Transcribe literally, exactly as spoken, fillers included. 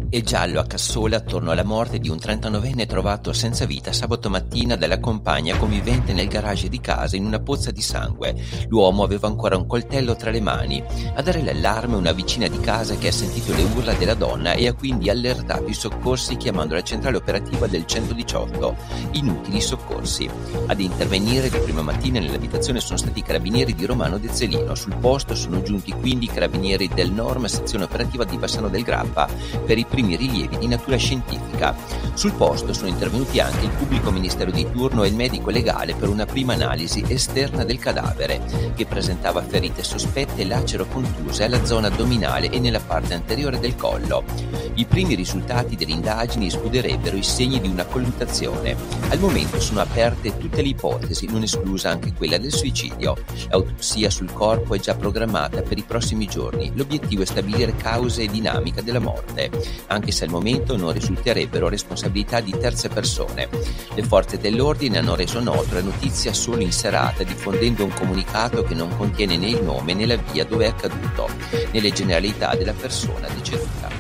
E giallo a Cassola attorno alla morte di un trentanovenne trovato senza vita sabato mattina dalla compagna convivente nel garage di casa in una pozza di sangue. L'uomo aveva ancora un coltello tra le mani. A dare l'allarme una vicina di casa che ha sentito le urla della donna e ha quindi allertato i soccorsi chiamando la centrale operativa del centodiciotto. Inutili soccorsi. Ad intervenire di prima mattina nell'abitazione sono stati i carabinieri di Romano Dezzelino. Sul posto sono giunti quindi i carabinieri del Norm, sezione operativa di Bassano del Grappa, per i primi rilievi di natura scientifica. Sul posto sono intervenuti anche il pubblico ministero di turno e il medico legale per una prima analisi esterna del cadavere, che presentava ferite sospette lacero-contuse alla zona addominale e nella parte anteriore del collo. I primi risultati delle indagini escluderebbero i segni di una colluttazione. Al momento sono aperte tutte le ipotesi, non esclusa anche quella del suicidio. L'autopsia sul corpo è già programmata per i prossimi giorni. L'obiettivo è stabilire cause e dinamica della morte, anche se al momento non risulterebbero responsabilità di terze persone. Le forze dell'ordine hanno reso noto la notizia solo in serata, diffondendo un comunicato che non contiene né il nome né la via dove è accaduto, né le generalità della persona deceduta.